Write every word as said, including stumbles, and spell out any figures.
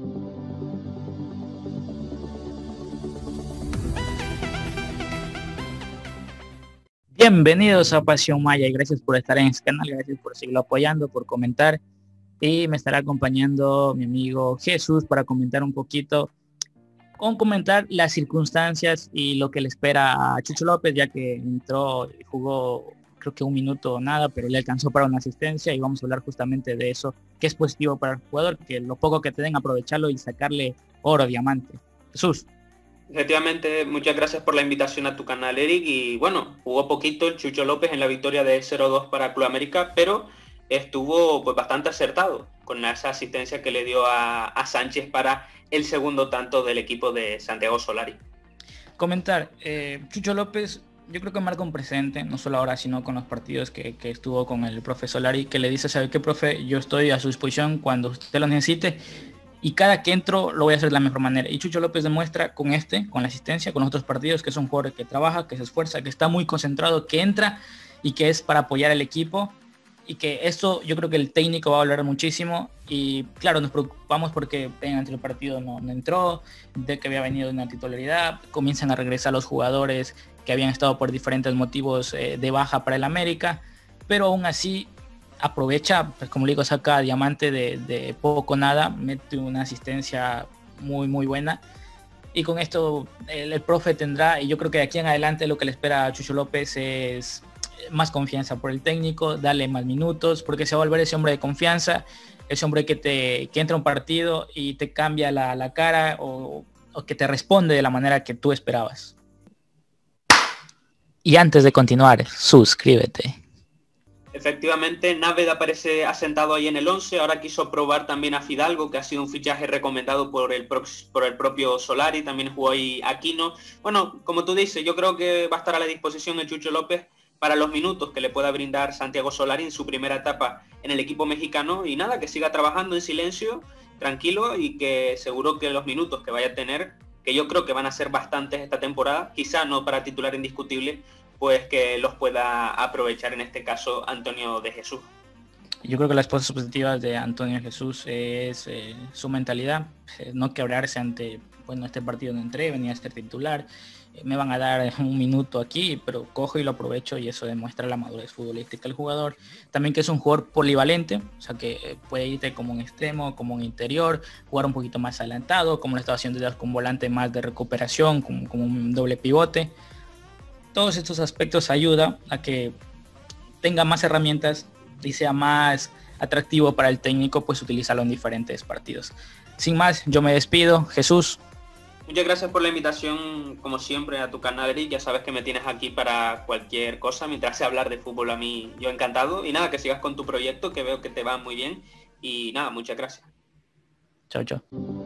Bienvenidos a Pasión Maya y gracias por estar en este canal, gracias por seguirlo apoyando, por comentar, y me estará acompañando mi amigo Jesús para comentar un poquito, con comentar las circunstancias y lo que le espera a Chucho López, ya que entró y jugó creo que un minuto o nada, pero le alcanzó para una asistencia, y vamos a hablar justamente de eso, que es positivo para el jugador, que lo poco que te den aprovecharlo y sacarle oro, diamante. Jesús. Efectivamente, muchas gracias por la invitación a tu canal, Eric. Y bueno, jugó poquito el Chucho López en la victoria de cero dos para Club América, pero estuvo pues bastante acertado con esa asistencia que le dio a, a Sánchez para el segundo tanto del equipo de Santiago Solari. Comentar, eh, Chucho López yo creo que marca un presente, no solo ahora, sino con los partidos que, que estuvo con el profe Solari, que le dice, ¿sabe qué, profe? Yo estoy a su disposición cuando usted lo necesite, y cada que entro lo voy a hacer de la mejor manera. Y Chucho López demuestra con este, con la asistencia, con otros partidos, que es un jugador que trabaja, que se esfuerza, que está muy concentrado, que entra y que es para apoyar al equipo, y que eso yo creo que el técnico va a valorar muchísimo. Y claro, nos preocupamos porque en ante el partido no, no entró, de que había venido de una titularidad, comienzan a regresar los jugadores que habían estado por diferentes motivos eh, de baja para el América, pero aún así aprovecha, pues como le digo, saca diamante de, de poco nada, mete una asistencia muy muy buena, y con esto el, el profe tendrá, y yo creo que de aquí en adelante lo que le espera a Chucho López es más confianza por el técnico, darle más minutos, porque se va a volver ese hombre de confianza, ese hombre que te que entra a un partido y te cambia la, la cara, o, o que te responde de la manera que tú esperabas. Y antes de continuar, suscríbete. Efectivamente, Náveda aparece asentado ahí en el once, ahora quiso probar también a Fidalgo, que ha sido un fichaje recomendado por el, pro, por el propio Solari, también jugó ahí Aquino. Bueno, como tú dices, yo creo que va a estar a la disposición de Chucho López para los minutos que le pueda brindar Santiago Solari en su primera etapa en el equipo mexicano, y nada, que siga trabajando en silencio, tranquilo, y que seguro que los minutos que vaya a tener, que yo creo que van a ser bastantes esta temporada, quizá no para titular indiscutible, pues que los pueda aprovechar en este caso Antonio de Jesús. Yo creo que las cosas positivas de Antonio de Jesús es eh, su mentalidad, eh, no quebrarse ante, bueno, este partido no entré, venía a ser titular, eh, me van a dar un minuto aquí, pero cojo y lo aprovecho, y eso demuestra la madurez futbolística del jugador. También que es un jugador polivalente, o sea que eh, puede irte como un extremo, como un interior, jugar un poquito más adelantado, como lo estaba haciendo ya con volante más de recuperación, como, como un doble pivote. Todos estos aspectos ayudan a que tenga más herramientas y sea más atractivo para el técnico pues utilizarlo en diferentes partidos. Sin más, yo me despido. Jesús. Muchas gracias por la invitación, como siempre, a tu canal, Eric. Ya sabes que me tienes aquí para cualquier cosa, mientras sea hablar de fútbol, a mí yo encantado. Y nada, que sigas con tu proyecto, que veo que te va muy bien. Y nada, muchas gracias. Chao, chao.